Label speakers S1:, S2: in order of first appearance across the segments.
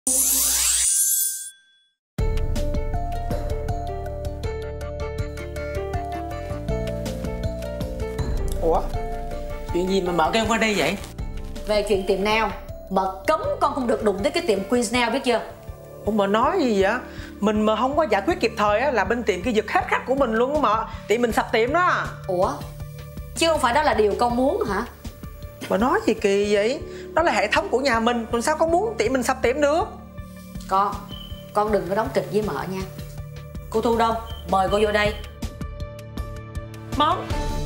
S1: Ủa? Chuyện gì mà mợ kêu qua đây vậy?
S2: Về chuyện tiệm nail, mợ cấm con không được đụng tới cái tiệm Queen's Nail, biết chưa?
S1: Ủa mà nói gì vậy? Mình mà không có giải quyết kịp thời á là bên tiệm kia giật hết khách của mình luôn á mợ. Tiệm mình sập tiệm đó.
S2: Ủa? Chứ không phải đó là điều con muốn hả?
S1: Mà nói gì kỳ vậy? Đó là hệ thống của nhà mình, làm sao con muốn tiệm mình sập tiệm được?
S2: Con đừng có đóng kịch với mợ nha. Cô Thu đâu? Mời cô vô đây.
S1: Món.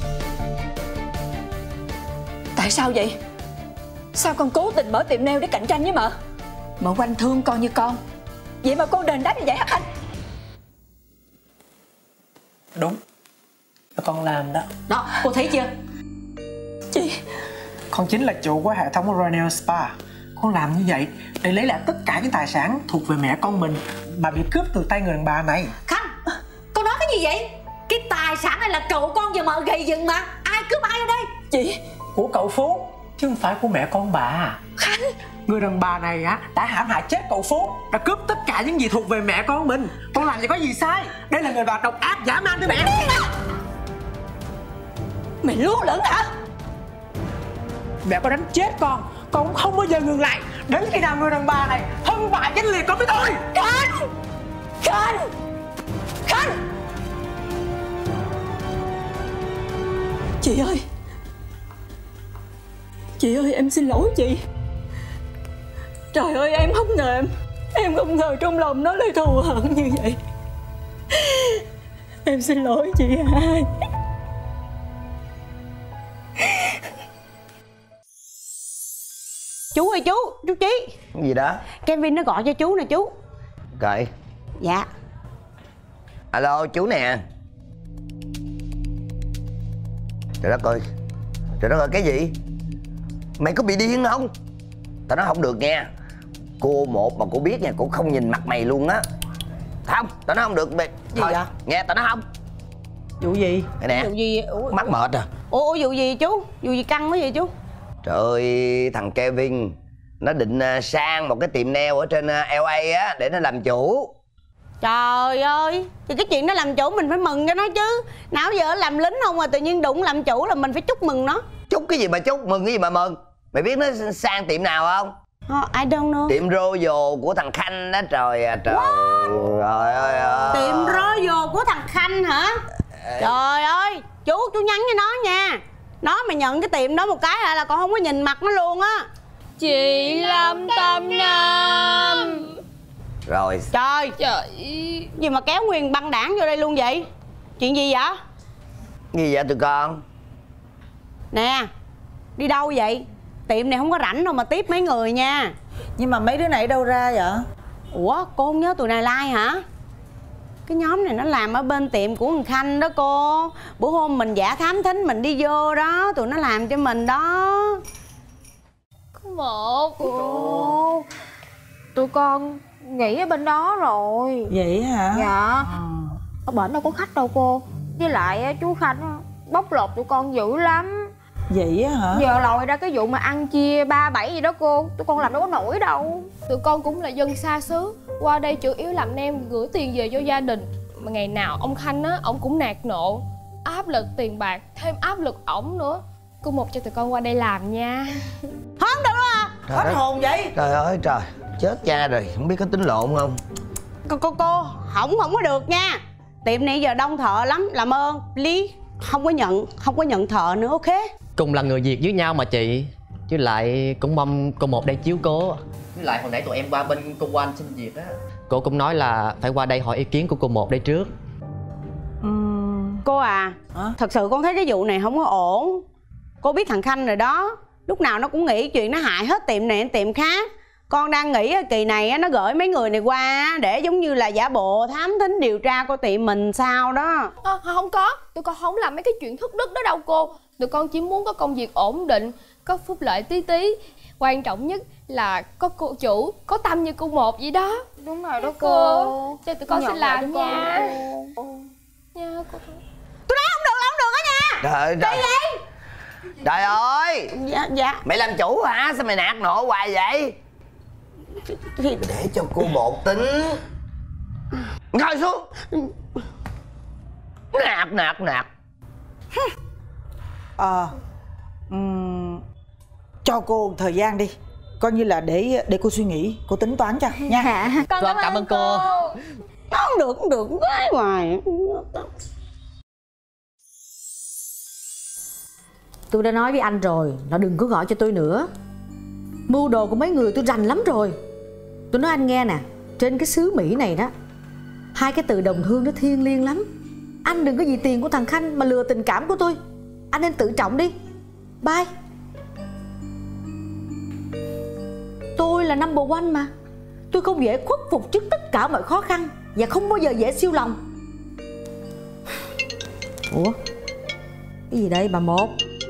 S3: Tại sao vậy? Sao con cố tình mở tiệm nail để cạnh tranh với mợ? Mợ Oanh thương con như con, vậy mà con đền đáp như vậy hả anh?
S1: Đúng, là con làm đó.
S2: Đó, cô thấy chưa?
S3: Chị...
S1: Con chính là chủ của hệ thống Royal Spa. Con làm như vậy để lấy lại tất cả những tài sản thuộc về mẹ con mình mà bị cướp từ tay người đàn bà này.
S2: Khanh, con nói cái gì vậy? Cái tài sản này là cậu con và mợ gầy dựng mà. Ai cướp ai ở đây?
S3: Chị...
S1: Của cậu Phú, chứ không phải của mẹ con bà.
S3: Khanh,
S1: người đàn bà này á đã hãm hại chết cậu Phú, đã cướp tất cả những gì thuộc về mẹ con mình. Con làm gì có gì sai. Đây là người bà độc ác dã man với mẹ.
S3: mày lú lẫn hả?
S1: Mẹ có đánh chết con cũng không bao giờ ngừng lại đến khi nào người đàn bà này thân bại danh liệt con với tôi.
S3: Khanh! Khanh! Khanh! Chị ơi! Chị ơi, em xin lỗi chị. Trời ơi, em không ngờ em không ngờ trong lòng nó lại thù hận như vậy. Em xin lỗi chị hai.
S4: Chú ơi chú Chí.
S5: Cái gì đó?
S4: Kevin nó gọi cho chú nè chú.
S5: Cậy.
S4: Dạ.
S5: Alo chú nè. Trời đất ơi. Trời đất ơi, cái gì? Mày có bị điên không? Tao nói không được nha. Cô một mà cô biết nha, cô không nhìn mặt mày luôn á. Không, tao nói không được mày.
S4: Gì
S5: thôi,
S4: vậy?
S5: nghe tao nói không.
S1: Vụ gì?
S5: Đây nè.
S4: Vụ gì?
S5: Mắc mệt à.
S4: Ủa vụ gì chú? Vụ gì căng quá vậy chú?
S5: Trời ơi, thằng Kevin nó định sang một cái tiệm nail ở trên LA á để nó làm chủ.
S4: Trời ơi, thì cái chuyện nó làm chủ mình phải mừng cho nó chứ. Nào giờ làm lính không mà tự nhiên đụng làm chủ là mình phải chúc mừng nó.
S5: Chúc cái gì mà chúc, mừng cái gì mà mừng. Mày biết nó sang tiệm nào không?
S4: I don't know.
S5: Tiệm Royal của thằng Khanh đó. Trời à trời. Trời ơi.
S4: Tiệm Royal của thằng Khanh hả? Trời ơi, chú nhắn với nó nha. Nó mà nhận cái tiệm đó một cái là con không có nhìn mặt nó luôn á.
S6: Chị Lâm Tâm Nam.
S5: Rồi.
S4: Trời gì mà kéo nguyên băng đảng vô đây luôn vậy? Chuyện gì vậy?
S5: Gì vậy tụi con?
S4: Nè, đi đâu vậy? Tiệm này không có rảnh đâu mà tiếp mấy người nha.
S7: Nhưng mà mấy đứa này đâu ra vậy?
S4: Ủa, cô không nhớ tụi này like hả? Cái nhóm này nó làm ở bên tiệm của thằng Khanh đó cô. Bữa hôm mình giả thám thính mình đi vô đó, tụi nó làm cho mình đó.
S6: Một cô, tụi con nghỉ ở bên đó rồi.
S7: Vậy hả?
S6: Dạ. Ở bển đâu có khách đâu cô. Với lại chú Khanh bóc lột tụi con dữ lắm.
S7: Vậy hả?
S6: Giờ lòi ra cái vụ mà ăn chia 3-7 gì đó cô. Tụi con làm đâu có nổi đâu. Tụi con cũng là dân xa xứ, qua đây chủ yếu làm nem gửi tiền về cho gia đình. Mà ngày nào ông Khanh á, ông cũng nạt nộ, áp lực tiền bạc, thêm áp lực ổng nữa. Cô một cho tụi con qua đây làm nha.
S4: Không được đâu à.
S7: Hết hồn vậy?
S5: Trời ơi trời, chết cha rồi, không biết có tính lộn không?
S4: Cô không có được nha. Tiệm này giờ đông thợ lắm, làm ơn please. Không có nhận thợ nữa, ok?
S8: Cùng là người Việt với nhau mà chị. Chứ lại cũng mong cô một đây chiếu cố. Với lại hồi nãy tụi em qua bên cô Oanh xin việc á, cô cũng nói là phải qua đây hỏi ý kiến của cô một đây trước.
S4: Cô à, thật sự con thấy cái vụ này không có ổn. Cô biết thằng Khanh rồi đó, lúc nào nó cũng nghĩ chuyện nó hại hết tiệm này đến tiệm khác. Con đang nghĩ kỳ này nó gửi mấy người này qua để giống như là giả bộ thám thính điều tra của tiệm mình sao đó.
S6: Không có, tụi con không làm mấy cái chuyện thất đức đó đâu cô. Tụi con chỉ muốn có công việc ổn định, có phúc lợi tí tí. Quan trọng nhất là có cô chủ, có tâm như cô một vậy đó.
S7: Đúng rồi đó cô.
S6: Cho tụi con xin làm nha. Nha cô.
S4: Tôi nói không được là không được đó nha.
S5: Trời ơi trời. Trời ơi.
S4: Dạ.
S5: Mày làm chủ hả? Sao mày nạt nộ hoài vậy? Để cho cô một tính. Ngồi xuống. Nạt.
S7: Cho cô thời gian đi, coi như là để cô suy nghĩ, cô tính toán cho nha.
S2: Con
S8: cảm ơn cô.
S4: Không được nói hoài.
S2: Tôi đã nói với anh rồi, nó đừng có gọi cho tôi nữa. Mưu đồ của mấy người tôi rành lắm rồi. Tôi nói anh nghe nè, trên cái xứ Mỹ này đó, hai cái từ đồng hương nó thiêng liêng lắm. Anh đừng có vì tiền của thằng Khanh mà lừa tình cảm của tôi. Anh nên tự trọng đi. Bye. Tôi là number one mà. Tôi không dễ khuất phục trước tất cả mọi khó khăn, và không bao giờ dễ siêu lòng. Ủa, cái gì đây bà Một?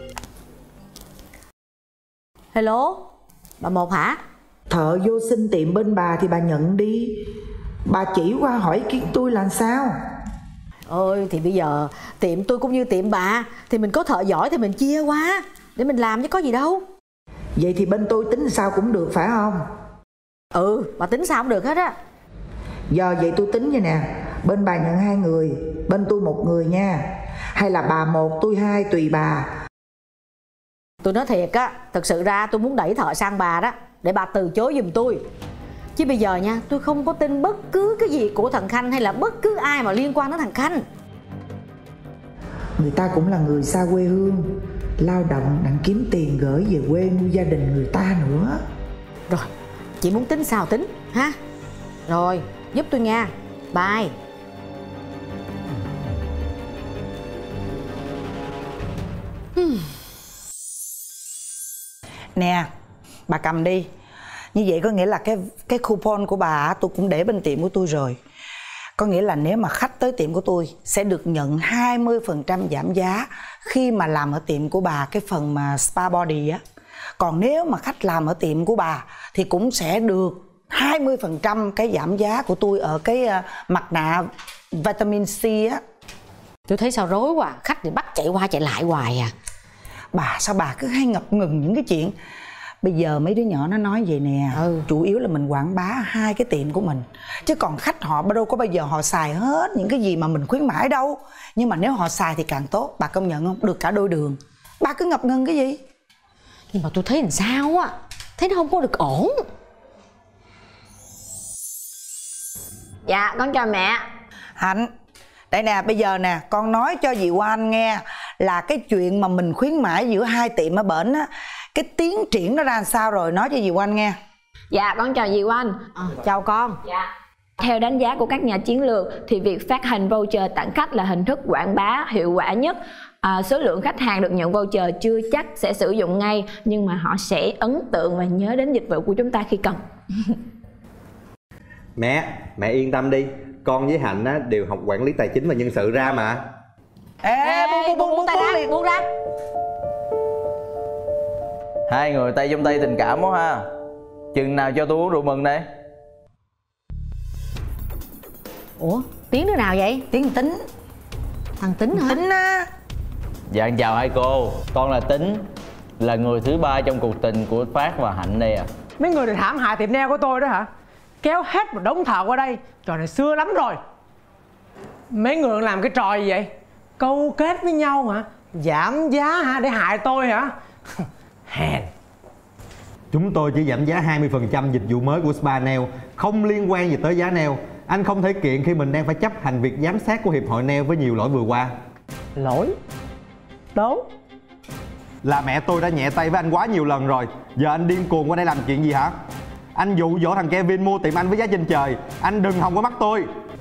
S2: Hello, bà Một hả?
S7: Thợ vô xin tiệm bên bà thì bà nhận đi. Bà chỉ qua hỏi ý kiến tôi là sao?
S2: Ôi thì bây giờ tiệm tôi cũng như tiệm bà, thì mình có thợ giỏi thì mình chia qua để mình làm chứ có gì đâu.
S7: Vậy thì bên tôi tính sao cũng được phải không?
S2: Ừ, bà tính sao cũng được hết á.
S7: Giờ vậy tôi tính vậy nè, bên bà nhận 2 người, bên tôi 1 người nha. Hay là bà 1 tôi 2 tùy bà.
S2: Tôi nói thiệt á, thật sự ra tôi muốn đẩy thợ sang bà đó, để bà từ chối giùm tôi. Chứ bây giờ nha, tôi không có tin bất cứ cái gì của thằng Khanh hay là bất cứ ai mà liên quan đến thằng Khanh.
S7: Người ta cũng là người xa quê hương, lao động đặng kiếm tiền gửi về quê nuôi gia đình người ta nữa.
S2: Rồi, chị muốn tính sao tính ha. Rồi, giúp tôi nha. Bye.
S7: Nè, bà cầm đi. Như vậy có nghĩa là cái coupon của bà tôi cũng để bên tiệm của tôi rồi. Có nghĩa là nếu mà khách tới tiệm của tôi sẽ được nhận 20% giảm giá khi mà làm ở tiệm của bà cái phần mà spa body á. Còn nếu mà khách làm ở tiệm của bà thì cũng sẽ được 20% cái giảm giá của tôi ở cái mặt nạ vitamin C á.
S2: Tôi thấy sao rối quá, khách thì bắt chạy qua chạy lại hoài à.
S7: Bà sao bà cứ hay ngập ngừng những cái chuyện. Bây giờ mấy đứa nhỏ nó nói vậy nè, chủ yếu là mình quảng bá 2 cái tiệm của mình. Chứ còn khách họ đâu có bao giờ họ xài hết những cái gì mà mình khuyến mãi đâu. Nhưng mà nếu họ xài thì càng tốt, bà công nhận không? Được cả đôi đường. Bà cứ ngập ngừng cái gì?
S2: Nhưng mà tôi thấy làm sao á, thấy nó không có được ổn.
S3: Dạ con chào mẹ.
S7: Hạnh, đây nè, bây giờ nè, con nói cho dì Oanh nghe là cái chuyện mà mình khuyến mãi giữa 2 tiệm ở bển á, cái tiến triển nó ra làm sao rồi, nói cho dì Oanh nghe.
S3: Dạ con chào dì Oanh.
S2: Chào con.
S3: Dạ. Theo đánh giá của các nhà chiến lược thì việc phát hành voucher tặng khách là hình thức quảng bá hiệu quả nhất. Số lượng khách hàng được nhận voucher chưa chắc sẽ sử dụng ngay, nhưng mà họ sẽ ấn tượng và nhớ đến dịch vụ của chúng ta khi cần.
S9: Mẹ yên tâm đi, con với Hạnh á, đều học quản lý tài chính và nhân sự ra mà.
S2: Buông tay ra, buông ra.
S10: Hai người tay trong tay tình cảm quá ha. Chừng nào cho tôi uống rượu mừng đây.
S2: Ủa, Tiến đứa nào vậy?
S7: Tiến Tính.
S2: Thằng Tính hả?
S7: Tính á.
S10: Dạ chào hai cô, con là Tính, là người thứ 3 trong cuộc tình của Phát và Hạnh đây à.
S1: Mấy người này hãm hại tiệm nail của tôi đó hả? Kéo hết một đống thợ qua đây, trò này xưa lắm rồi. Mấy người làm cái trò gì vậy? Câu kết với nhau hả? Giảm giá hả? Để hại tôi hả? Hèn.
S9: Chúng tôi chỉ giảm giá 20% dịch vụ mới của Spa Nail, không liên quan gì tới giá nail. Anh không thể kiện khi mình đang phải chấp hành việc giám sát của Hiệp hội Nail với nhiều lỗi vừa qua.
S1: Lỗi? Đâu?
S9: Là mẹ tôi đã nhẹ tay với anh quá nhiều lần rồi. Giờ anh điên cuồng qua đây làm chuyện gì hả? Anh dụ dỗ thằng Kevin mua tiệm anh với giá trên trời. Anh đừng hòng có mắt tôi.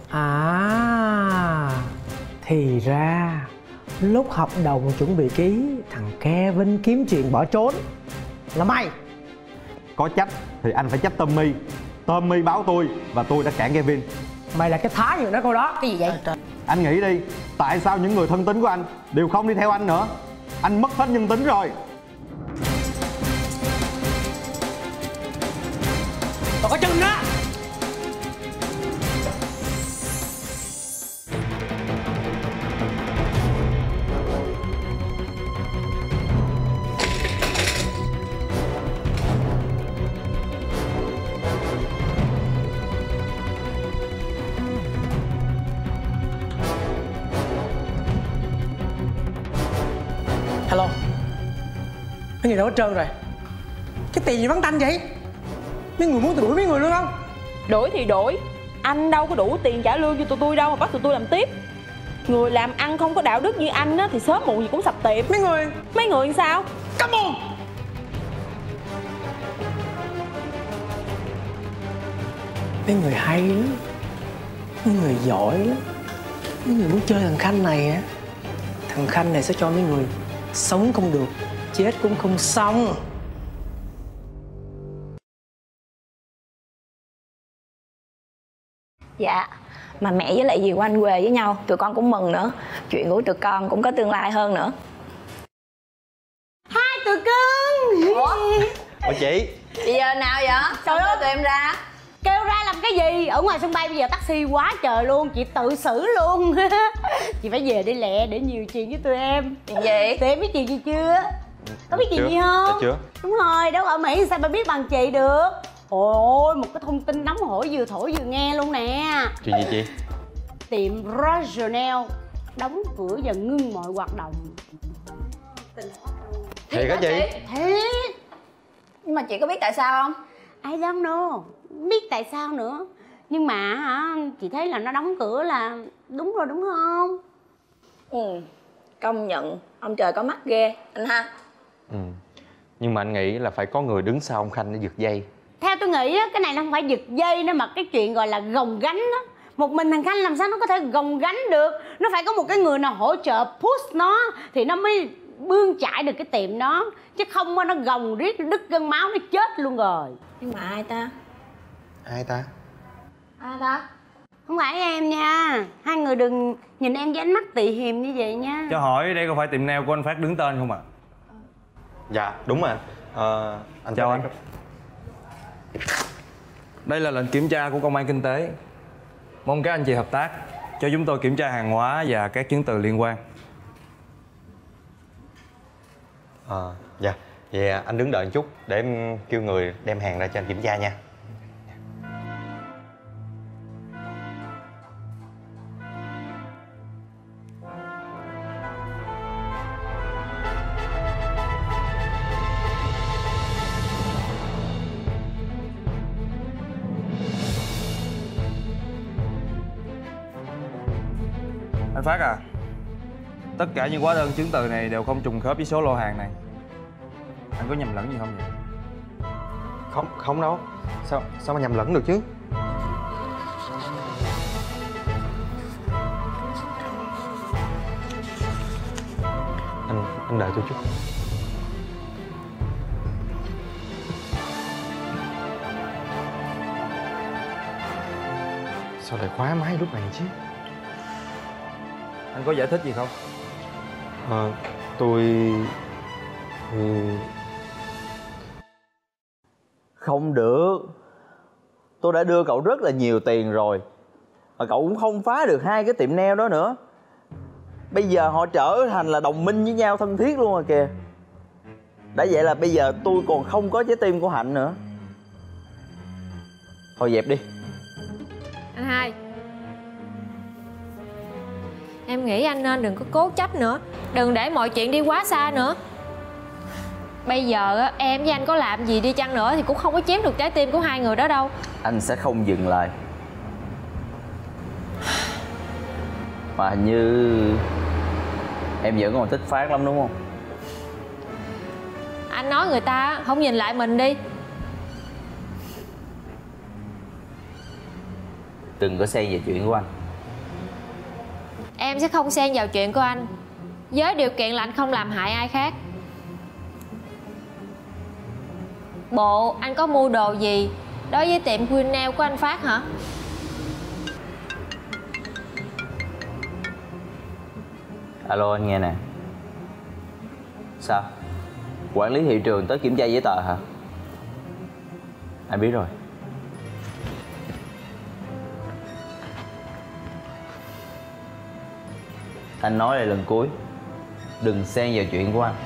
S1: À, thì ra lúc hợp đồng chuẩn bị ký, thằng Kevin kiếm chuyện bỏ trốn là mày.
S9: Có trách thì anh phải trách Tommy. Tommy báo tôi và tôi đã cản Kevin.
S1: Mày là cái thái người đó câu đó.
S2: Cái gì vậy?
S9: Anh nghĩ đi, tại sao những người thân tín của anh đều không đi theo anh nữa? Anh mất hết nhân tính rồi.
S1: Tao có chừng đó. gì đâu hết trơn rồi. Cái tiền gì vắng tanh vậy? Mấy người muốn tôi đuổi mấy người luôn không?
S11: Đuổi thì đuổi, anh đâu có đủ tiền trả lương cho tụi tôi đâu mà bắt tụi tôi làm tiếp. Người làm ăn không có đạo đức như anh á thì sớm muộn gì cũng sập tiệm. Mấy người sao?
S1: Come on. Mấy người hay lắm, mấy người giỏi lắm. Mấy người muốn chơi thằng Khanh này á, thằng Khanh này sẽ cho mấy người sống không được, chết cũng không xong.
S3: Dạ, mà mẹ với lại dì của anh về với nhau, tụi con cũng mừng nữa. Chuyện của tụi con cũng có tương lai hơn nữa.
S4: Hai tụi cưng.
S9: Ủa chị?
S3: Bây giờ nào vậy? Sao đưa tụi em ra?
S4: Kêu ra làm cái gì? Ở ngoài sân bay bây giờ taxi quá trời luôn, chị tự xử luôn. Chị phải về đi lẹ để nhiều chuyện với tụi em.
S3: Chuyện gì?
S4: Tụi em biết chuyện gì chưa? Có biết chuyện gì không?
S9: Dạ chưa.
S4: Đúng rồi, đâu ở Mỹ sao mà biết bằng chị được. Ôi ôi, một cái thông tin nóng hổi vừa thổi vừa nghe luôn nè.
S9: Chuyện gì chị?
S4: Tiệm Royal đóng cửa và ngưng mọi hoạt động.
S9: Thiệt hả chị?
S4: Thiệt.
S3: Nhưng mà chị có biết tại sao không?
S4: I don't know, biết tại sao nữa. Nhưng mà hả, chị thấy là nó đóng cửa là đúng rồi đúng không?
S3: Ừ, công nhận ông trời có mắt ghê anh ha.
S12: Ừ. Nhưng mà anh nghĩ là phải có người đứng sau ông Khanh để giật dây.
S4: Theo tôi nghĩ á, cái này nó không phải giật dây nữa mà cái chuyện gọi là gồng gánh đó. Một mình thằng Khanh làm sao nó có thể gồng gánh được. Nó phải có một cái người nào hỗ trợ push nó thì nó mới bươn chải được cái tiệm đó. Chứ không nó gồng riết đứt gân máu nó chết luôn rồi.
S3: Nhưng mà ai ta?
S12: Ai ta?
S3: Ai ta?
S4: Không phải em nha. Hai người đừng nhìn em với ánh mắt tị hiềm như vậy nha.
S13: Cho hỏi đây có phải tiệm nail của anh Phát đứng tên không ạ?
S12: Dạ đúng rồi anh.
S13: Chào anh. Đây là lệnh kiểm tra của công an kinh tế. Mong các anh chị hợp tác cho chúng tôi kiểm tra hàng hóa và các chứng từ liên quan.
S12: Dạ. Vậy anh đứng đợi một chút để em kêu người đem hàng ra cho anh kiểm tra nha.
S13: Anh Phát à, tất cả những hóa đơn chứng từ này đều không trùng khớp với số lô hàng này. Anh có nhầm lẫn gì không vậy?
S12: Không đâu. Sao mà nhầm lẫn được chứ? Anh đợi tôi chút. Sao lại khóa máy lúc này chứ?
S13: Anh có giải thích gì không?
S12: Tôi...
S10: Không được. Tôi đã đưa cậu rất là nhiều tiền rồi mà cậu cũng không phá được hai cái tiệm nail đó nữa. Bây giờ họ trở thành là đồng minh với nhau thân thiết luôn rồi kìa. Đã vậy là bây giờ tôi còn không có trái tim của Hạnh nữa. Thôi dẹp đi.
S14: Anh Hai, em nghĩ anh nên đừng có cố chấp nữa. Đừng để mọi chuyện đi quá xa nữa. Bây giờ em với anh có làm gì đi chăng nữa thì cũng không có chiếm được trái tim của hai người đó đâu.
S10: Anh sẽ không dừng lại. Mà hình như em vẫn còn thích Phát lắm đúng không?
S14: Anh nói người ta không nhìn lại mình đi.
S10: Đừng có xen vào chuyện của anh.
S14: Em sẽ không xen vào chuyện của anh, với điều kiện là anh không làm hại ai khác. Bộ anh có mua đồ gì đối với tiệm Queen Nail của anh Phát hả?
S10: Alo anh nghe nè. Sao? Quản lý thị trường tới kiểm tra giấy tờ hả? Anh biết rồi. Anh nói lại lần cuối, đừng xen vào chuyện của anh.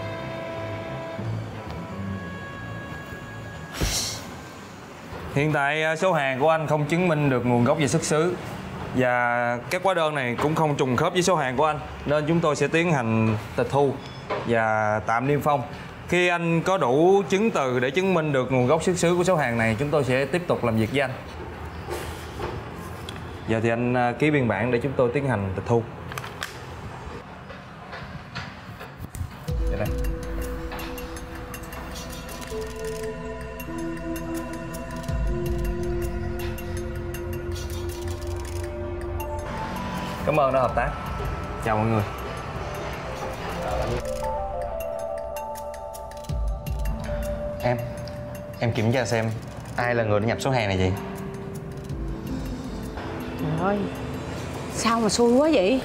S13: Hiện tại số hàng của anh không chứng minh được nguồn gốc và xuất xứ. Và các hóa đơn này cũng không trùng khớp với số hàng của anh. Nên chúng tôi sẽ tiến hành tịch thu và tạm niêm phong. Khi anh có đủ chứng từ để chứng minh được nguồn gốc xuất xứ của số hàng này, chúng tôi sẽ tiếp tục làm việc với anh. Giờ thì anh ký biên bản để chúng tôi tiến hành tịch thu. Đây. Cảm ơn đã hợp tác. Chào mọi người.
S12: Em kiểm tra xem ai là người đã nhập số hàng này vậy?
S4: Trời ơi, sao mà xui quá vậy?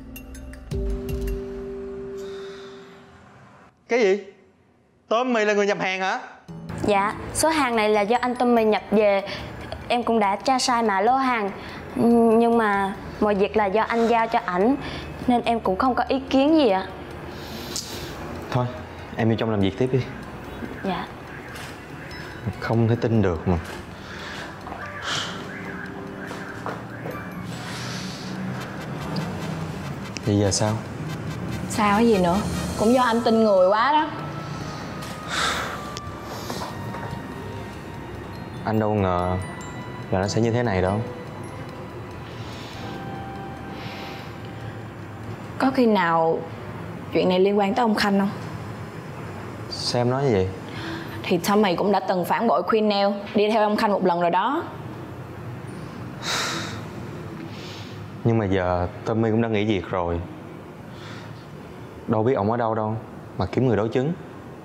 S12: Cái gì? Tommy là người nhập hàng hả?
S15: Dạ, số hàng này là do anh Tommy nhập về. Em cũng đã tra sai mã lô hàng, nhưng mà mọi việc là do anh giao cho ảnh, nên em cũng không có ý kiến gì ạ.
S12: Thôi, em vô trong làm việc tiếp đi.
S15: Dạ.
S12: Không thể tin được mà. Bây giờ sao?
S3: Sao cái gì nữa? Cũng do anh tin người quá đó.
S12: Anh đâu ngờ là nó sẽ như thế này đâu.
S3: Có khi nào chuyện này liên quan tới ông Khanh không?
S12: Sao em nói như vậy?
S3: Thì Tommy cũng đã từng phản bội Queen Nail, đi theo ông Khanh một lần rồi đó.
S12: Nhưng mà giờ Tommy cũng đã nghỉ việc rồi. Đâu biết ổng ở đâu đâu mà kiếm người đối chứng.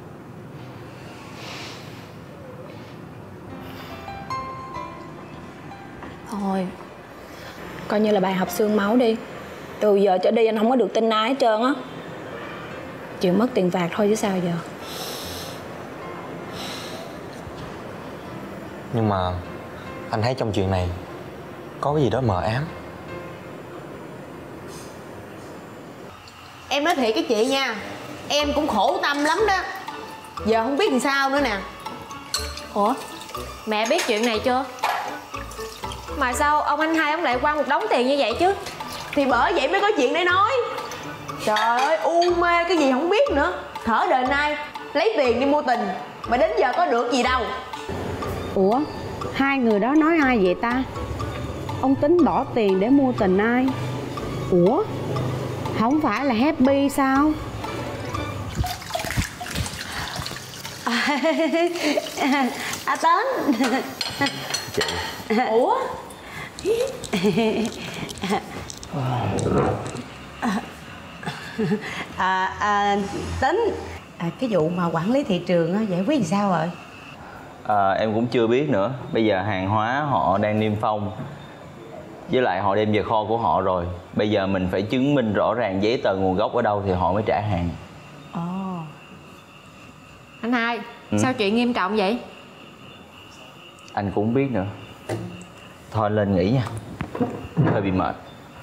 S3: Thôi, coi như là bài học xương máu đi. Từ giờ trở đi anh không có được tin ai hết trơn á. Chịu mất tiền phạt thôi chứ sao giờ.
S12: Nhưng mà anh thấy trong chuyện này có cái gì đó mờ ám.
S4: Em nói thiệt cái chị nha, em cũng khổ tâm lắm đó. Giờ không biết làm sao nữa nè.
S14: Ủa, mẹ biết chuyện này chưa? Mà sao ông anh hai ông lại quăng một đống tiền như vậy chứ?
S4: Thì bởi vậy mới có chuyện để nói. Trời ơi, u mê cái gì không biết nữa. Thở đời nay lấy tiền đi mua tình, mà đến giờ có được gì đâu. Ủa, hai người đó nói ai vậy ta? Ông tính bỏ tiền để mua tình ai? Ủa, không phải là Happy sao? Tến.
S12: Chị.
S4: Ủa? Tính, cái vụ mà quản lý thị trường á, giải quyết làm sao rồi?
S10: Em cũng chưa biết nữa. Bây giờ hàng hóa họ đang niêm phong, với lại họ đem về kho của họ rồi. Bây giờ mình phải chứng minh rõ ràng giấy tờ nguồn gốc ở đâu thì họ mới trả hàng.
S14: Anh hai, sao chuyện nghiêm trọng vậy?
S10: Anh cũng không biết nữa. Thôi lên nghỉ nha, hơi bị mệt.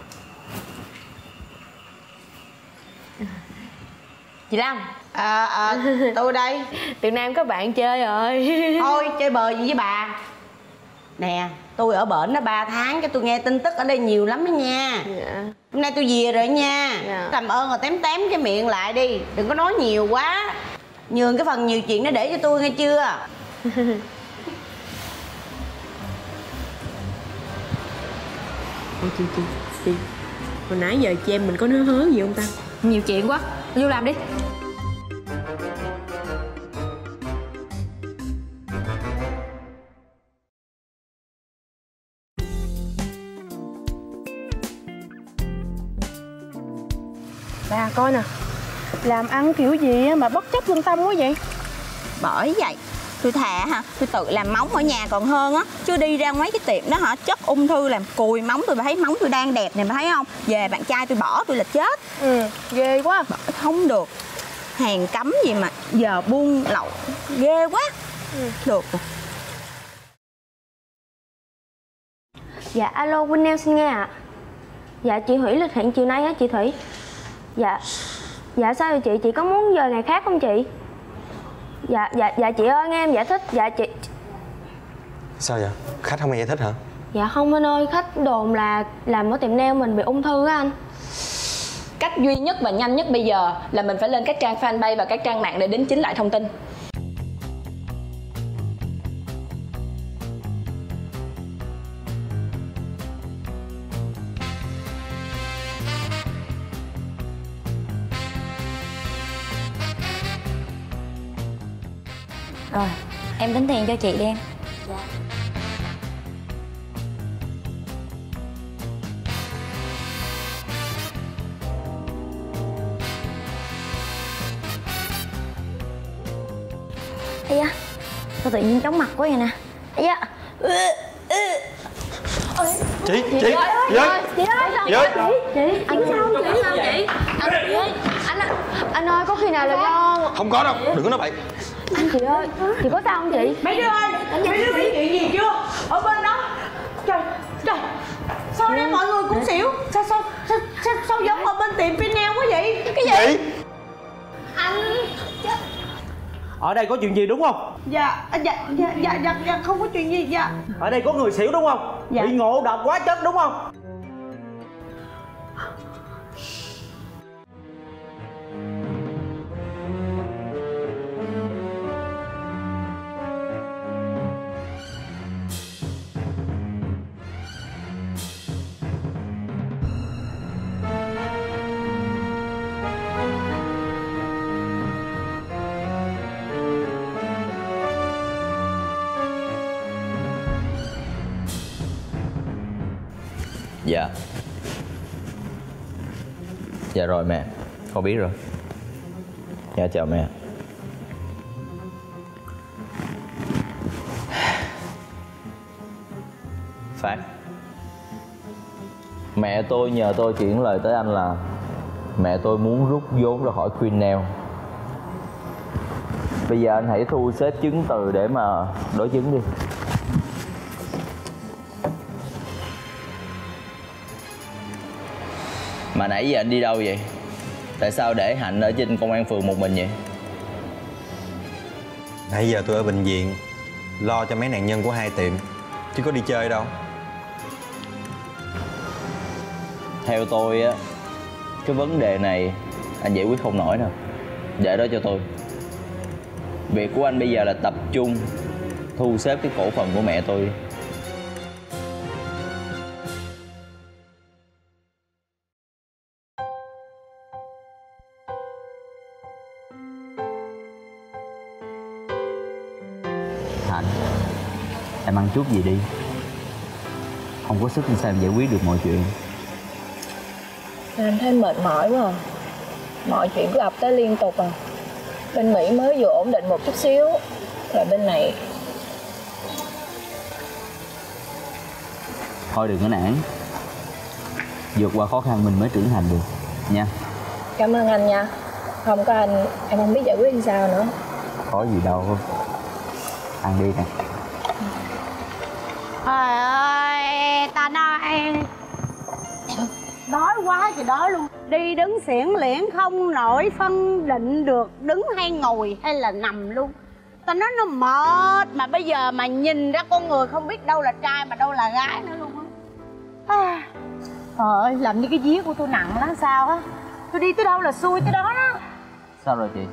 S4: Chị Lâm. Tôi đây.
S14: Từ nay em có bạn chơi rồi.
S4: Thôi chơi bời gì với bà. Nè, tôi ở bển đó 3 tháng, cho tôi nghe tin tức ở đây nhiều lắm đó nha.
S14: Dạ.
S4: Hôm nay tôi về rồi nha.
S14: Dạ.
S4: Làm ơn rồi tém cái miệng lại đi, đừng có nói nhiều quá. Nhường cái phần nhiều chuyện đó để cho tôi nghe chưa?
S14: Chị hồi nãy giờ chị em mình có nói hớ gì không ta? Nhiều chuyện quá, vô làm đi.
S11: Bà coi nè, làm ăn kiểu gì mà bất chấp lương tâm quá vậy?
S16: Bởi vậy tôi thà ha, tôi tự làm móng ở nhà còn hơn á, chứ đi ra mấy cái tiệm đó hả, chất ung thư làm cùi móng. Tôi thấy móng tôi đang đẹp nè, bà thấy không? Về bạn trai tôi bỏ tôi là chết.
S11: Ghê quá.
S16: Không được, hàng cấm gì mà giờ buôn lậu ghê quá. Được rồi.
S15: Dạ alo, Queen Nail xin nghe ạ. Dạ chị Thủy lịch hẹn chiều nay á chị Thủy. Dạ sao vậy chị? Chị có muốn giờ ngày khác không chị? Dạ chị ơi, nghe em giải thích. Dạ chị.
S12: Sao vậy? Khách không nghe giải thích hả?
S15: Dạ không anh ơi, khách đồn là làm ở tiệm nail mình bị ung thư á anh.
S3: Cách duy nhất và nhanh nhất bây giờ là mình phải lên các trang fanpage và các trang mạng để đính chính lại thông tin.
S15: Rồi, em tính tiền cho chị đi em. Dạ. Ây da, sao tự nhiên chóng mặt quá vậy nè. Ây da.
S12: Chị
S15: Chị ơi, chị ơi, chị anh sao không chị? Anh ơi, có khi nào là do...
S12: Không có đâu, đừng có nói bậy.
S15: Anh chị ơi, chị có sao không chị?
S7: Mấy đứa ơi, mấy đứa biết chuyện gì chưa? Ở bên đó. Trời, trời. Sao đây mọi người cũng xỉu? Sao giống ở bên tiệm pin nail quá vậy?
S15: Cái gì?
S7: Anh...
S17: Ở đây có chuyện gì đúng không?
S7: Dạ, không có chuyện gì, dạ.
S17: Ở đây có người xỉu đúng không?
S7: Dạ.
S17: Bị ngộ độc hóa chất đúng không?
S10: Dạ. Dạ rồi mẹ, con biết rồi. Dạ chào mẹ. Phát, mẹ tôi nhờ tôi chuyển lời tới anh là mẹ tôi muốn rút vốn ra khỏi Queen Nail. Bây giờ anh hãy thu xếp chứng từ để mà đối chứng đi. Mà nãy giờ anh đi đâu vậy? Tại sao để Hạnh ở trên công an phường một mình vậy?
S12: Nãy giờ tôi ở bệnh viện lo cho mấy nạn nhân của hai tiệm, chứ có đi chơi đâu.
S10: Theo tôi á, cái vấn đề này anh giải quyết không nổi đâu. Để đó cho tôi. Việc của anh bây giờ là tập trung thu xếp cái cổ phần của mẹ tôi. Hạnh, em ăn chút gì đi. Không có sức làm sao em giải quyết được mọi chuyện.
S3: Em thấy mệt mỏi quá à. Mọi chuyện cứ ập tới liên tục à. Bên Mỹ mới vừa ổn định một chút xíu, rồi bên này.
S10: Thôi đừng có nản. Vượt qua khó khăn mình mới trưởng thành được nha.
S3: Cảm ơn anh nha. Không có anh em không biết giải quyết như sao nữa.
S10: Có gì đâu. Ăn đi nè.
S4: Trời ơi, ta nói đói quá thì đói luôn. Đi đứng xiển liễn không nổi phân định được đứng hay ngồi hay là nằm luôn. Ta nói nó mệt. Mà bây giờ mà nhìn ra con người không biết đâu là trai mà đâu là gái nữa luôn á. Trời ơi, làm như cái vía của tôi nặng lắm sao á. Tôi đi tới đâu là xuôi tới đó đó.
S10: Sao rồi chị?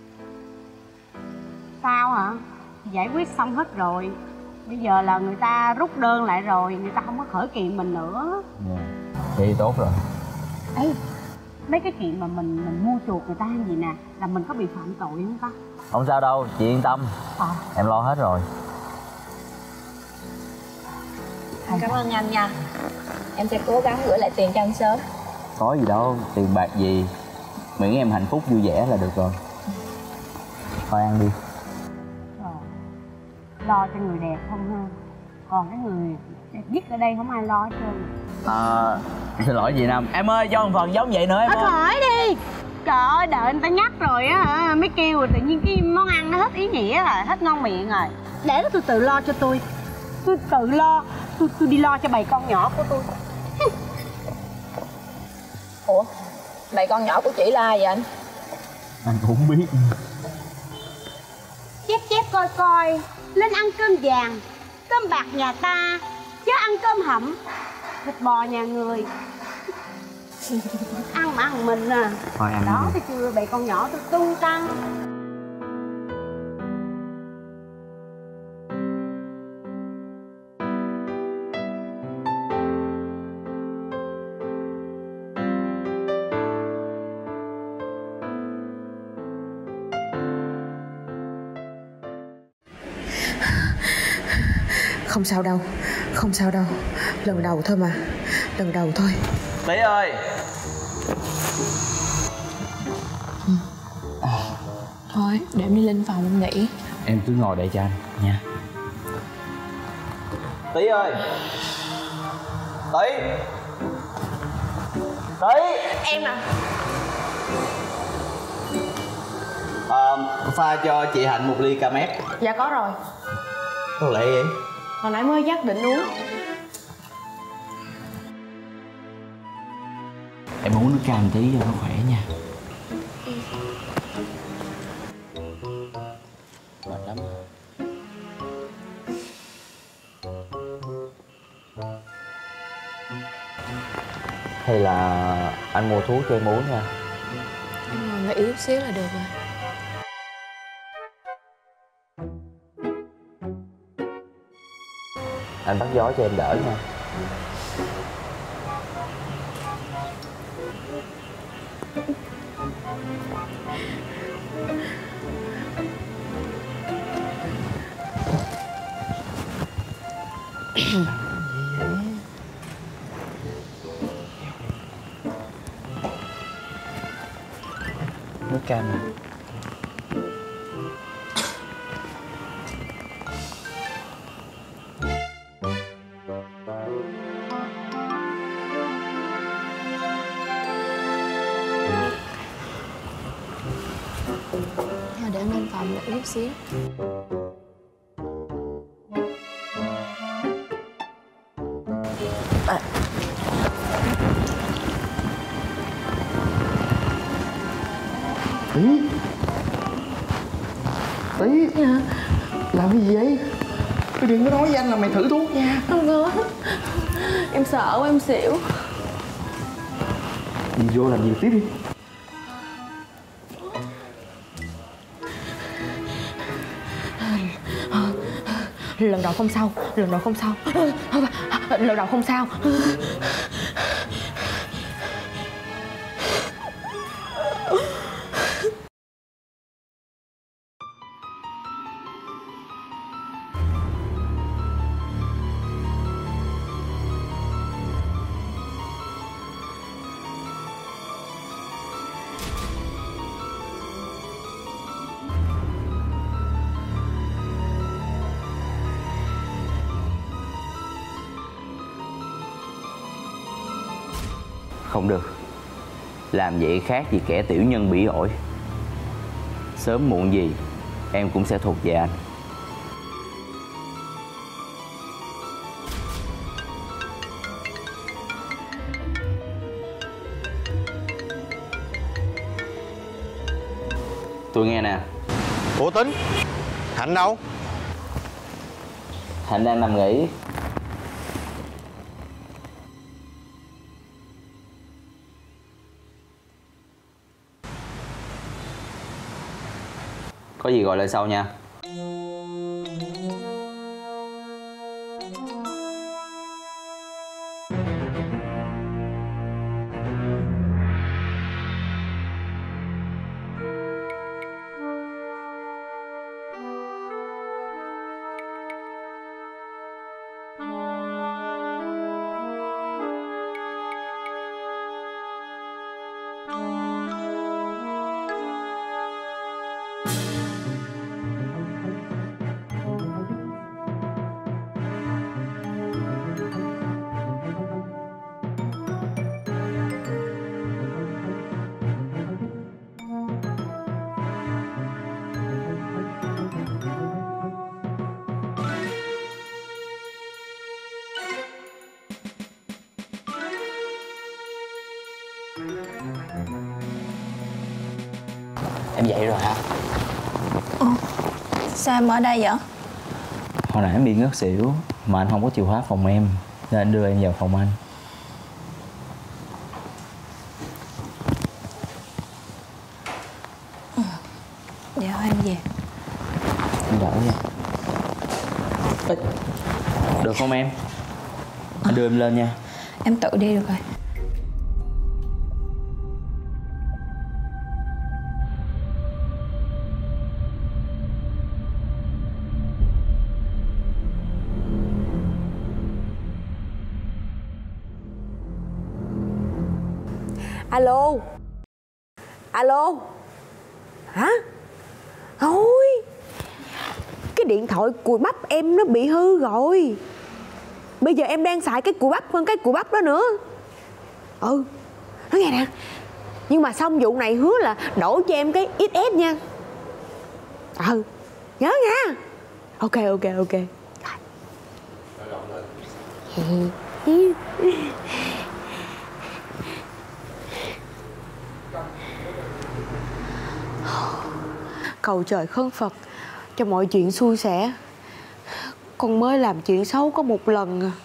S4: Sao hả? Giải quyết xong hết rồi. Bây giờ là người ta rút đơn lại rồi, người ta không có khởi kiện mình nữa.
S10: Thì tốt rồi.
S4: Ê, mấy cái chuyện mà mình mua chuộc người ta hay gì nè, là mình có bị phạm tội không ta?
S10: Không sao đâu, chị yên tâm. Em lo hết rồi.
S3: Cảm ơn anh nha. Em sẽ cố gắng gửi lại tiền cho anh sớm.
S10: Có gì đâu, tiền bạc gì, miễn em hạnh phúc vui vẻ là được rồi. Thôi ăn đi.
S4: Lo cho người đẹp không ha. Còn cái người giết ở đây không ai lo hết trơn.
S10: Xin lỗi chị Năm. Em ơi, cho một phần giống vậy nữa em ơi.
S4: Hỏi đi. Trời ơi, đợi người ta nhắc rồi á, mới kêu rồi tự nhiên cái món ăn nó hết ý nghĩa rồi, hết ngon miệng rồi. Để đó tôi tự lo cho tôi. Tôi tự lo, tôi đi lo cho bầy con nhỏ của tôi.
S3: Ủa, bầy con nhỏ của chị là ai vậy anh?
S10: Anh cũng không biết.
S4: Chép coi coi. Lên ăn cơm vàng, cơm bạc nhà ta, chứ ăn cơm hẩm, thịt bò nhà người. Ăn mà ăn mình à.
S10: Thôi ăn
S4: đó
S10: đi.
S4: thì chưa bầy con nhỏ tôi tung tăng.
S2: Không sao đâu, không sao đâu. Lần đầu thôi mà, lần đầu thôi.
S10: Tí ơi.
S6: Thôi để em đi lên phòng em nghỉ.
S10: Em cứ ngồi đợi cho anh nha. Tí ơi. Tí. Tí.
S6: Em nè.
S10: Pha cho chị Hạnh một ly cam ép.
S6: Dạ có rồi.
S10: Sao lại vậy?
S6: Hồi nãy mới dắt định uống.
S10: Em uống nước cam tí cho nó khỏe nha. Mệt lắm. Hay là anh mua thuốc cho em uống nha.
S6: Em ngồi nghỉ chút xíu là được rồi.
S10: Anh bắt gió cho em đỡ nha. Nước cam nè.
S6: Để em lên phòng nghỉ chút xíu.
S10: Tí. Tí.
S6: Dạ.
S10: Làm cái gì vậy? Tôi đừng có nói với anh là mày thử thuốc nha.
S6: Không có. Em sợ quá em xỉu.
S10: Đi vô làm gì tiếp đi.
S6: Lần đầu không sao, lần đầu không sao. Lần đầu không sao.
S10: Không được. Làm vậy khác gì kẻ tiểu nhân bỉ ổi. Sớm muộn gì em cũng sẽ thuộc về anh. Tôi nghe nè.
S12: Ủa Tính, Hạnh đâu?
S10: Hạnh đang nằm nghỉ. Có gì gọi lại sau nha. Em dậy rồi hả?
S16: Sao em ở đây vậy?
S10: Hồi nãy em bị ngất xỉu mà anh không có chìa khóa phòng em, nên anh đưa em vào phòng anh.
S16: Dạ em về.
S10: Em đỡ nha. Ê, được không em? Anh đưa em lên nha.
S16: Em tự đi được rồi.
S4: Alo. Alo. Hả? Thôi, cái điện thoại cùi bắp em nó bị hư rồi. Bây giờ em đang xài cái cùi bắp hơn cái cùi bắp đó nữa. Ừ, nói nghe nè, nhưng mà xong vụ này hứa là đổi cho em cái XS nha. Ừ, nhớ nha. Ok. Cầu trời khấn Phật cho mọi chuyện suôn sẻ. Con mới làm chuyện xấu có một lần à.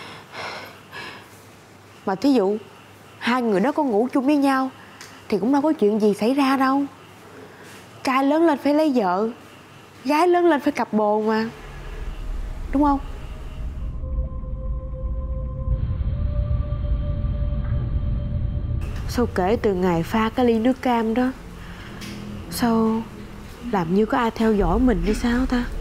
S4: Mà thí dụ hai người đó có ngủ chung với nhau thì cũng đâu có chuyện gì xảy ra đâu. Trai lớn lên phải lấy vợ, gái lớn lên phải cặp bồ mà, đúng không? Sao kể từ ngày pha cái ly nước cam đó, sao làm như có ai theo dõi mình hay sao ta?